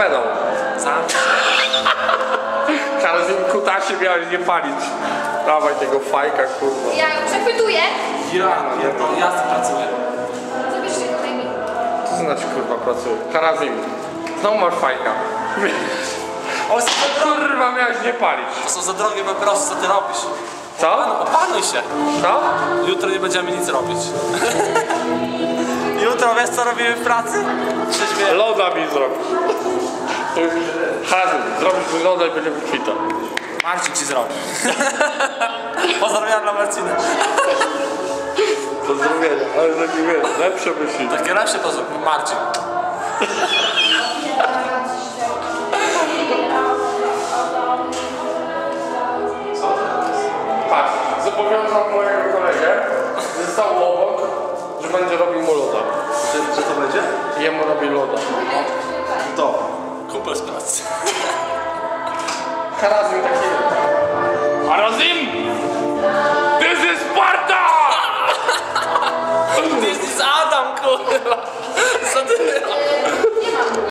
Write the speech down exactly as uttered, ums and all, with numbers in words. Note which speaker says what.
Speaker 1: pedał.
Speaker 2: Sam się.
Speaker 1: Karazim kutasie miałeś nie palić. Dawaj tego fajka, kurwa.
Speaker 3: Ja przepytuję.
Speaker 2: Ja, ja, to, ja z tym pracuję.
Speaker 3: Zabierz się tutaj mi.
Speaker 1: Co znaczy kurwa pracuje? Karazim, znowu masz fajka.
Speaker 2: O, są za drogie.
Speaker 1: Kurwa miałeś nie palić.
Speaker 2: To są za drogie papierosy, co ty robisz?
Speaker 1: Co?
Speaker 2: Opanuj się.
Speaker 1: Co?
Speaker 2: Jutro nie będziemy nic robić. Jutro wiesz co robimy w pracy? Trzeźwie.
Speaker 1: Loda mi zrobisz. Karazim, zrobisz mi loda i będziemy kwita.
Speaker 2: Marcin ci zrobi. Pozdrawiam dla Marcina.
Speaker 1: Pozdrowienia, ale taki wiesz, lepsze myśli.
Speaker 2: Takie lepsze pozdrowienia. Marcin.
Speaker 1: Patrz, zobowiązał mojego kolegę, że stał obok, że będzie robił mu loda.
Speaker 2: Czy, czy to będzie?
Speaker 1: Jemu robi loda.
Speaker 2: To. Kumpel z pracy.
Speaker 1: Karazim taki... Karazim! This is Sparta!
Speaker 2: Ty jesteś Adam, kurwa. Co ty?